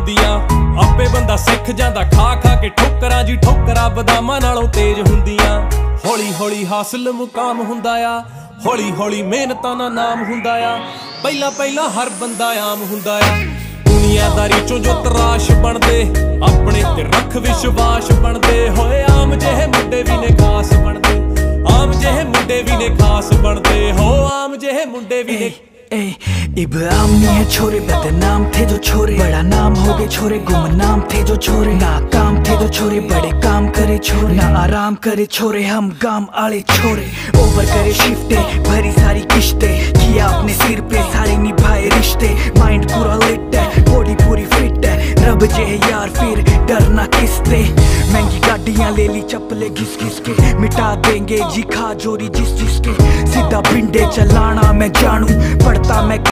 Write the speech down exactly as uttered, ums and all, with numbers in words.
ਹੁੰਦੀਆਂ। ਆਪੇ ਬੰਦਾ ਸਿੱਖ ਜਾਂਦਾ ਖਾ ਖਾ ਕੇ ਠੋਕਰਾਂ ਜੀ, ਠੋਕਰਾਂ ਬਦਾਮਾਂ ਨਾਲੋਂ ਤੇਜ਼ ਹੁੰਦੀਆਂ। ਹੌਲੀ ਹੌਲੀ ਹਾਸਲ ਮੁਕਾਮ ਹੁੰਦਾ ਆ, ਹੌਲੀ ਹੌਲੀ ਮਿਹਨਤਾਂ ਦਾ ਨਾਮ ਹੁੰਦਾ ਆ। ਪਹਿਲਾਂ ਪਹਿਲਾਂ ਹਰ ਬੰਦਾ ਆਮ ਹੁੰਦਾ ਆ। ਦੁਨੀਆਦਾਰੀ ਚੋਂ ਜੋ ਤਰਾਸ਼ ਬਣਦੇ, ਆਪਣੇ ਤੇ ਰੱਖ ਵਿਸ਼ਵਾਸ ਬਣਦੇ ਹੋਏ। ਆਮ ਜਿਹੇ ਮੁੰਡੇ ਵੀ ਨੇ ਖਾਸ ਬਣਦੇ, ਆਮ ਜਿਹੇ ਮੁੰਡੇ भी ने खास बनते हो, आम जेहे मुंडे भी ने। इब्राहिम नहीं है छोरे, बदनाम थे जो छोरे, बड़ा नाम हो गए छोरे, गुमनाम थे जो छोरे, नाकाम थे जो छोरे, बड़े काम करे छोरे, ना आराम करे छोरे, हम गाम आले छोरे। ओवर करे शिफ्टे, भरी सारी किश्ते, किया अपने सिर पे सारे निभाए रिश्ते। माइंड पूरा लिट है, बॉडी पूरी फिट है, रब जे यार फिर डरना किसते। महंगी गाड़ियां ले ली चप्पले घिस घिस के, मिटा देंगे जी खा जोरी जिस जिसके। सीधा पिंडे चलाना मैं जानू, पढ़ता मैं